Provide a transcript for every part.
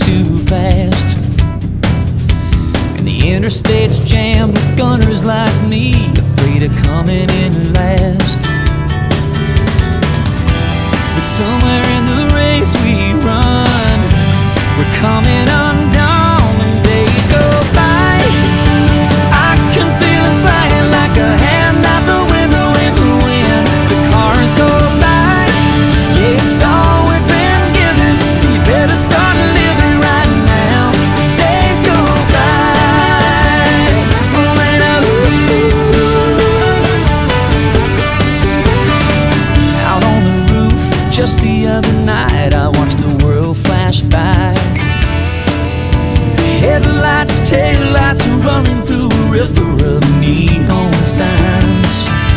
too fast, and the interstate's jammed with gunners like me, afraid of coming in last. But somewhere in the race we run, we're coming undone when days go by. I can feel them flying like a hand out the window in the wind. The cars go by, yeah, it's all we've been given, so you better start living right now, 'cause days go by. When out on the roof just the other night, I watched the world flash by. Headlights, taillights running through a river of neon signs.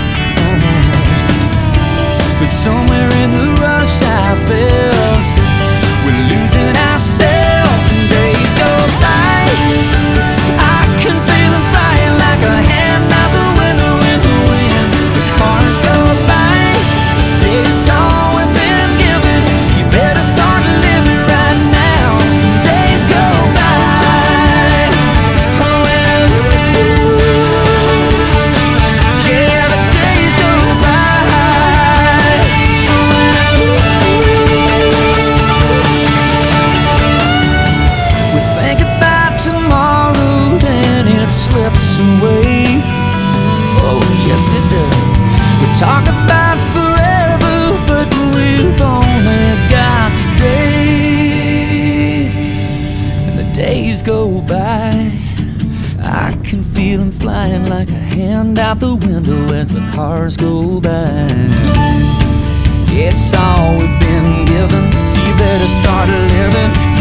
But somewhere in the rush I felt we're losing ourselves, and days go by. I can feel them flying like a hand out the window in the wind. The cars go by, it's all we've been given, so you better start living right now. Days go by. Away. Oh yes it does. We talk about forever, but we've only got today, and the days go by. I can feel them flying like a hand out the window as the cars go by. It's all we've been given, so you better start living.